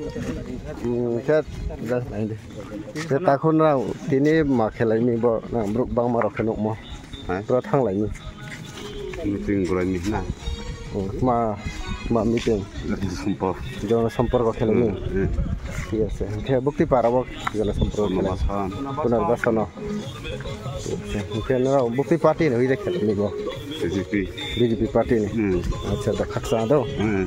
Ket gas lain deh. Ket takun rau tini mak kelai mi bo na bruk bang marok kenok mo. Bro thang lai mi. Meeting bulan ni na. Ma meeting. Sumpah. Jangan sampur kok kelai mi. Iya sih. Kayak bukti para bok jangan sampur kelai. Punar basano. Mungkin rau bukti parti nih ide kelai mi bo. BJP parti nih. Acha dah khaksa do.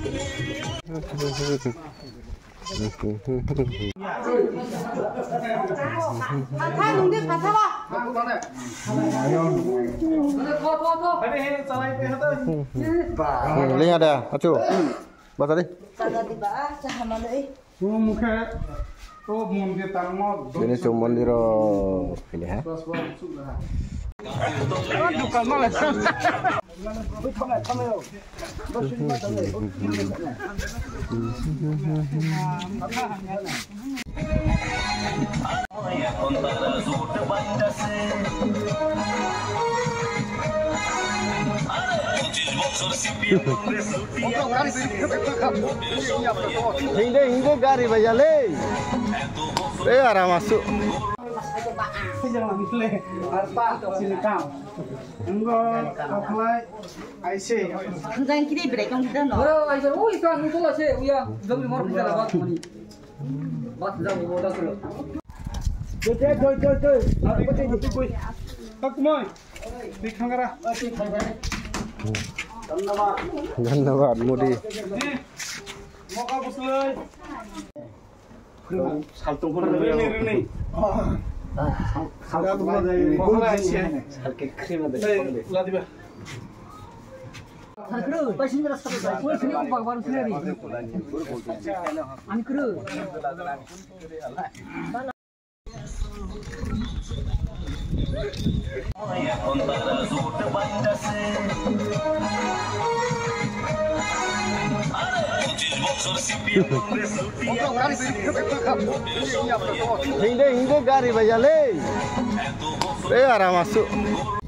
Lihat ada, acu, baca deh. Ini cuma di ini ha. Hingga gari baja le. Arah masuk. Jangan pilih harta silikam. Enggak apply IC. Jangan kiri break yang kita no. Ora IC, oh ikan itu lah sih, uya, jam 5 orang kita dapat money. Bat jam 5 dah sudah. Joy. Apa betul boy? Tak moy. Dikhangara. Dhanyawad Modi. Mau kabus leh. Saltung pun Ini. Saltung pun ada. Bola IC. Salke krim ada. Lah tiba. Kru, pasien beras tak. Kau sini apa baru sini? Ani kru. Hingga gari baja le. Arah masuk.